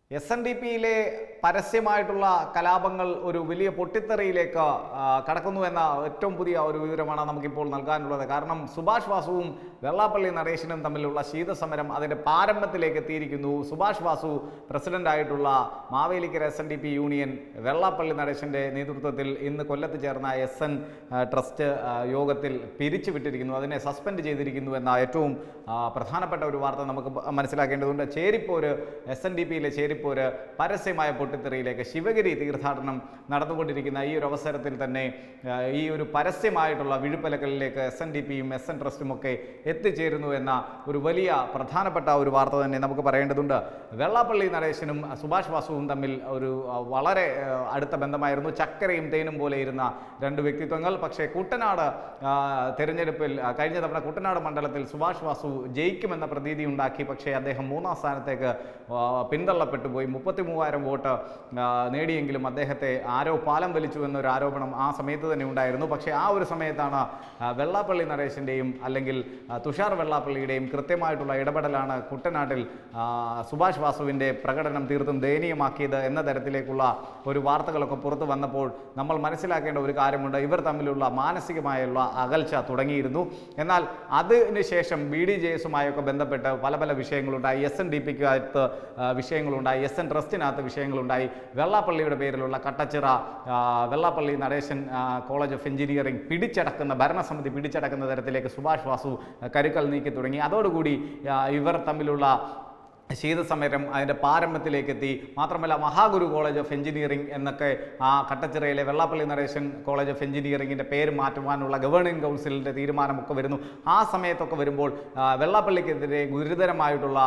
SNDPയിലെ പരസ്യമായിട്ടുള്ള കലാപങ്ങൾ ഒരു വലിയ പൊട്ടിത്തെറിയിലേക്ക് കടക്കുന്നു എന്ന ഏറ്റവും പുതിയ ഒരു വിവരമാണ് നമുക്കിപ്പോൾ നൽകാനുള്ളത്. കാരണം സുഭാഷ് വാസുവും വെള്ളാപ്പള്ളി നടേശനും തമ്മിലുള്ള ശീതസമരം അതിൻ്റെ പാരമ്യത്തിലേക്ക് എത്തിയിരിക്കുന്നു. സുഭാഷ് വാസു പ്രസിഡന്റായിട്ടുള്ള മാവേലിക്കര SNDP യൂണിയൻ വെള്ളാപ്പള്ളി നടേശൻ്റെ നേതൃത്വത്തിൽ ഇന്ന് കൊല്ലത്ത് ചേർന്ന SN ട്രസ്റ്റ് യോഗത്തിൽ പിരിച്ചുവിട്ടിരിക്കുന്നു, അതിനെ സസ്പെൻഡ് ചെയ്തിരിക്കുന്നു എന്ന ഏറ്റവും പ്രധാനപ്പെട്ട ഒരു വാർത്ത നമുക്ക് മനസ്സിലാക്കേണ്ടതുണ്ട്. ചേരിപ്പോര് SNDPയിലെ ചേരിപ്പോര് പരസ്യമായ പൊട്ടിത്തെറിയിലേക്ക് ശിവഗിരി തീർത്ഥാടനം നടന്നുകൊണ്ടിരിക്കുന്ന ഈ ഒരു അവസരത്തിൽ തന്നെ ഈ ഒരു പരസ്യമായിട്ടുള്ള വിഴുപ്പലക്കലിലേക്ക് SNDPയും SN ട്രസ്റ്റും ഒക്കെ എത്തിച്ചേരുന്നു എന്ന ഒരു വലിയ പ്രധാനപ്പെട്ട ഒരു വാർത്ത തന്നെ നമുക്ക് പറയേണ്ടതുണ്ട്. വെള്ളാപ്പള്ളി നടേശനും സുഭാഷ് വാസുവും തമ്മിൽ ഒരു വളരെ അടുത്ത ബന്ധമായിരുന്നു. ചക്കരയും തേനും പോലെ ഇരുന്ന രണ്ട് വ്യക്തിത്വങ്ങൾ. പക്ഷേ കുട്ടനാട് തെരഞ്ഞെടുപ്പിൽ കഴിഞ്ഞ തവണ കുട്ടനാട് മണ്ഡലത്തിൽ സുഭാഷ് വാസു ജയിക്കുമെന്ന പ്രതീതി ഉണ്ടാക്കി. പക്ഷേ അദ്ദേഹം മൂന്നാം സ്ഥാനത്തേക്ക് പിന്തള്ളപ്പെട്ടു പോയി. 33,000 വോട്ട് നേടിയെങ്കിലും അദ്ദേഹത്തെ ആരോ പാലം വലിച്ചു എന്നൊരു ആരോപണം ആ സമയത്ത് തന്നെ ഉണ്ടായിരുന്നു. പക്ഷേ ആ ഒരു സമയത്താണ് വെള്ളാപ്പള്ളി നടേശൻ്റെയും അല്ലെങ്കിൽ തുഷാർ വെള്ളാപ്പള്ളിയുടെയും കൃത്യമായിട്ടുള്ള ഇടപെടലാണ് കുട്ടനാട്ടിൽ സുഭാഷ് വാസുവിൻ്റെ പ്രകടനം തീർത്തും ദയനീയമാക്കിയത് എന്ന തരത്തിലേക്കുള്ള ഒരു വാർത്തകളൊക്കെ പുറത്തു വന്നപ്പോൾ നമ്മൾ മനസ്സിലാക്കേണ്ട ഒരു കാര്യമുണ്ട്. ഇവർ തമ്മിലുള്ള മാനസികമായുള്ള അകൽച്ച തുടങ്ങിയിരുന്നു. എന്നാൽ അതിനുശേഷം BDJS-ഉമായൊക്കെ ബന്ധപ്പെട്ട് പല പല വിഷയങ്ങളുണ്ടായി. SNDPക്കകത്ത് വിഷയങ്ങളുണ്ടായി, SN ട്രസ്റ്റിനകത്ത് വിഷയങ്ങളുണ്ടായി. വെള്ളാപ്പള്ളിയുടെ പേരിലുള്ള Kattachira Vellappally Natesan college of engineering ഭരണസമിതി പിടിച്ചടക്കുന്ന തരത്തിലേക്ക് സുഭാഷ് വാസു കരുക്കൾ നീക്കി തുടങ്ങി. അതോടുകൂടി ഇവർ തമ്മിലുള്ള ശീതസമരം അതിൻ്റെ പാരമ്യത്തിലേക്ക് എത്തി. മാത്രമല്ല മഹാഗുരു കോളേജ് ഓഫ് എഞ്ചിനീയറിംഗ് എന്നൊക്കെ ആ കട്ടച്ചിറയിലെ വെള്ളാപ്പള്ളി നടേശൻ കോളേജ് ഓഫ് എഞ്ചിനീയറിംഗിൻ്റെ പേര് മാറ്റുവാനുള്ള ഗവേണിംഗ് കൗൺസിലിൻ്റെ തീരുമാനമൊക്കെ വരുന്നു. ആ സമയത്തൊക്കെ വരുമ്പോൾ വെള്ളാപ്പള്ളിക്കെതിരെ ഗുരുതരമായിട്ടുള്ള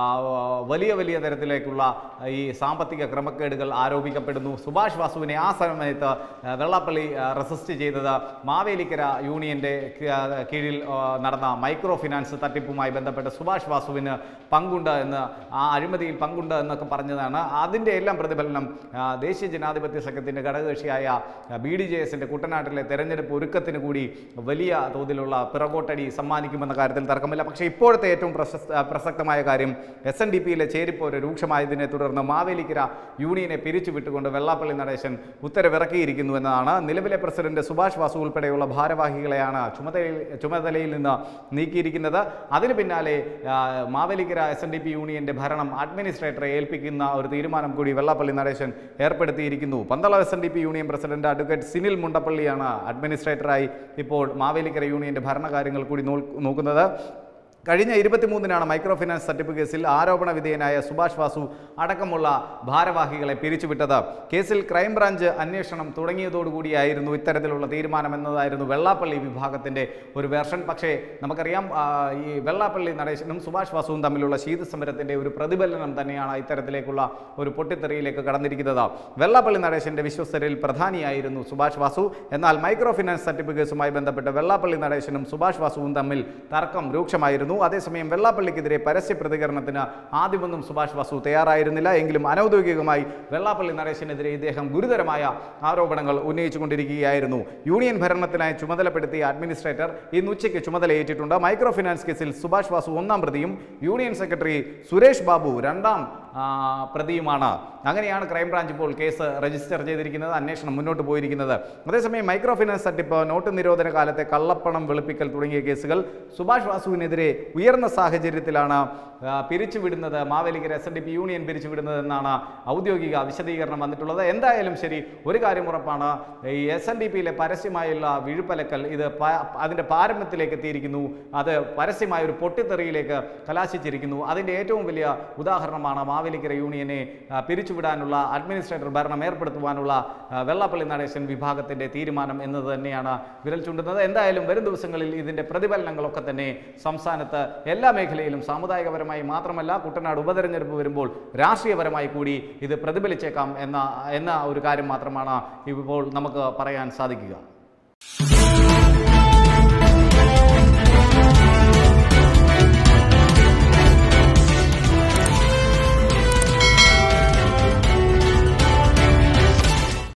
വലിയ തരത്തിലേക്കുള്ള ഈ സാമ്പത്തിക ക്രമക്കേടുകൾ ആരോപിക്കപ്പെടുന്നു. സുഭാഷ് വാസുവിനെ ആ സമയത്ത് വെള്ളാപ്പള്ളി റെസിസ്റ്റ് ചെയ്തത് മാവേലിക്കര യൂണിയൻ്റെ കീഴിൽ നടന്ന മൈക്രോ ഫിനാൻസ് തട്ടിപ്പുമായി ബന്ധപ്പെട്ട് സുഭാഷ് വാസുവിന് പങ്കുണ്ട് എന്ന്, ആ അഴിമതിയിൽ പങ്കുണ്ട് എന്നൊക്കെ പറഞ്ഞതാണ്. അതിൻ്റെ എല്ലാം പ്രതിഫലനം ദേശീയ ജനാധിപത്യ സഖ്യത്തിൻ്റെ ഘടകകക്ഷിയായ BDJS-ൻ്റെ കുട്ടനാട്ടിലെ തെരഞ്ഞെടുപ്പ് ഒരുക്കത്തിന് കൂടി വലിയ തോതിലുള്ള പിറകോട്ടടി സമ്മാനിക്കുമെന്ന കാര്യത്തിൽ തർക്കമില്ല. പക്ഷേ ഇപ്പോഴത്തെ ഏറ്റവും പ്രസക്തമായ കാര്യം SNDPയിലെ ചേരിപ്പോര് രൂക്ഷമായതിനെ തുടർന്ന് മാവേലിക്കര യൂണിയനെ പിരിച്ചുവിട്ടുകൊണ്ട് വെള്ളാപ്പള്ളി നടേശൻ ഉത്തരവിറക്കിയിരിക്കുന്നു എന്നതാണ്. നിലവിലെ പ്രസിഡന്റ് സുഭാഷ് വാസു ഉൾപ്പെടെയുള്ള ഭാരവാഹികളെയാണ് ചുമതലയിൽ നിന്ന് നീക്കിയിരിക്കുന്നത്. അതിന് പിന്നാലെ മാവേലിക്കര SNDP യൂണിയന്റെ ഭരണം അഡ്മിനിസ്ട്രേറ്ററെ ഏൽപ്പിക്കുന്ന ഒരു തീരുമാനം കൂടി വെള്ളാപ്പള്ളി നടേശൻ ഏർപ്പെടുത്തിയിരിക്കുന്നു. Pandalam SNDP union president advocate Sinil മുണ്ടപ്പള്ളിയാണ് അഡ്മിനിസ്ട്രേറ്ററായി ഇപ്പോൾ മാവേലിക്കര യൂണിയന്റെ ഭരണകാര്യങ്ങൾ കൂടി നോക്കുന്നത്. കഴിഞ്ഞ 23-നാണ് മൈക്രോ ഫിനാൻസ് തട്ടിപ്പ് കേസിൽ ആരോപണ വിധേയനായ സുഭാഷ് വാസു അടക്കമുള്ള ഭാരവാഹികളെ പിരിച്ചുവിട്ടത്. കേസിൽ ക്രൈംബ്രാഞ്ച് അന്വേഷണം തുടങ്ങിയതോടുകൂടിയായിരുന്നു ഇത്തരത്തിലുള്ള തീരുമാനമെന്നതായിരുന്നു വെള്ളാപ്പള്ളി വിഭാഗത്തിൻ്റെ ഒരു വേർഷൻ. പക്ഷേ നമുക്കറിയാം, ഈ വെള്ളാപ്പള്ളി നടേശനും സുഭാഷ് വാസുവും തമ്മിലുള്ള ശീതസമരത്തിൻ്റെ ഒരു പ്രതിഫലനം തന്നെയാണ് ഇത്തരത്തിലേക്കുള്ള ഒരു പൊട്ടിത്തെറിയിലേക്ക് കടന്നിരിക്കുന്നത്. വെള്ളാപ്പള്ളി നടേശൻ്റെ വിശ്വസ്തരിൽ പ്രധാനിയായിരുന്നു സുഭാഷ് വാസു. എന്നാൽ മൈക്രോ ഫിനാൻസ് തട്ടിപ്പ് കേസുമായി ബന്ധപ്പെട്ട് വെള്ളാപ്പള്ളി നടേശനും സുഭാഷ് വാസുവും തമ്മിൽ തർക്കം രൂക്ഷമായിരുന്നു. അതേസമയം വെള്ളാപ്പള്ളിക്കെതിരെ പരസ്യ പ്രതികരണത്തിന് ആദ്യമൊന്നും സുഭാഷ് വാസു തയ്യാറായിരുന്നില്ല. എങ്കിലും അനൗദ്യോഗികമായി വെള്ളാപ്പള്ളി നടേശനെതിരെ ഇദ്ദേഹം ഗുരുതരമായ ആരോപണങ്ങൾ ഉന്നയിച്ചുകൊണ്ടിരിക്കുകയായിരുന്നു. യൂണിയൻ ഭരണത്തിനായി ചുമതലപ്പെടുത്തിയ അഡ്മിനിസ്ട്രേറ്റർ ഇന്ന് ഉച്ചയ്ക്ക് ചുമതലയേറ്റിട്ടുണ്ട്. മൈക്രോ ഫിനാൻസ് കേസിൽ സുഭാഷ് വാസു 1-ാം പ്രതിയും യൂണിയൻ സെക്രട്ടറി സുരേഷ് ബാബു 2-ാം പ്രതിയുമാണ്. അങ്ങനെയാണ് ക്രൈംബ്രാഞ്ച് ഇപ്പോൾ കേസ് രജിസ്റ്റർ ചെയ്തിരിക്കുന്നത്, അന്വേഷണം മുന്നോട്ട് പോയിരിക്കുന്നത്. അതേസമയം മൈക്രോ ഫിനാൻസ് തട്ടിപ്പ്, നോട്ട് നിരോധന കാലത്തെ കള്ളപ്പണം വെളുപ്പിക്കൽ തുടങ്ങിയ കേസുകൾ സുഭാഷ് വാസുവിനെതിരെ ഉയർന്ന സാഹചര്യത്തിലാണ് പിരിച്ചുവിടുന്നത്, മാവേലിക്കര SNDP യൂണിയൻ പിരിച്ചുവിടുന്നതെന്നാണ് ഔദ്യോഗിക വിശദീകരണം വന്നിട്ടുള്ളത്. എന്തായാലും ശരി, ഒരു കാര്യം ഉറപ്പാണ്, ഈ SNDPയിലെ പരസ്യമായുള്ള വിഴുപ്പലക്കൽ ഇത് അതിൻ്റെ പാരമ്യത്തിലേക്ക് എത്തിയിരിക്കുന്നു. അത് പരസ്യമായ ഒരു പൊട്ടിത്തെറിയിലേക്ക് കലാശിച്ചിരിക്കുന്നു. അതിൻ്റെ ഏറ്റവും വലിയ ഉദാഹരണമാണ് മാവേലിക്കര യൂണിയനെ പിരിച്ചുവിടാനുള്ള അഡ്മിനിസ്ട്രേറ്റർ ഭരണം ഏർപ്പെടുത്തുവാനുള്ള വെള്ളാപ്പള്ളി നടേശൻ വിഭാഗത്തിൻ്റെ തീരുമാനം എന്നത് തന്നെയാണ് വിരൽ ചൂണ്ടുന്നത്. എന്തായാലും വരും ദിവസങ്ങളിൽ ഇതിൻ്റെ പ്രതിഫലനങ്ങളൊക്കെ തന്നെ സംസ്ഥാനത്ത് എല്ലാ മേഖലയിലും സാമുദായികപരമായി മാത്രമല്ല, കുട്ടനാട് ഉപതെരഞ്ഞെടുപ്പ് വരുമ്പോൾ രാഷ്ട്രീയപരമായി കൂടി ഇത് പ്രതിഫലിച്ചേക്കാം എന്ന ഒരു കാര്യം മാത്രമാണ് ഇപ്പോൾ നമുക്ക് പറയാൻ സാധിക്കുക.